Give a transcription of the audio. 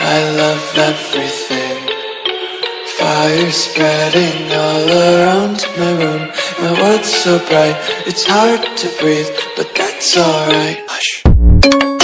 I love everything. Fire spreading all around my room. My world's so bright, it's hard to breathe, but that's alright. Hush.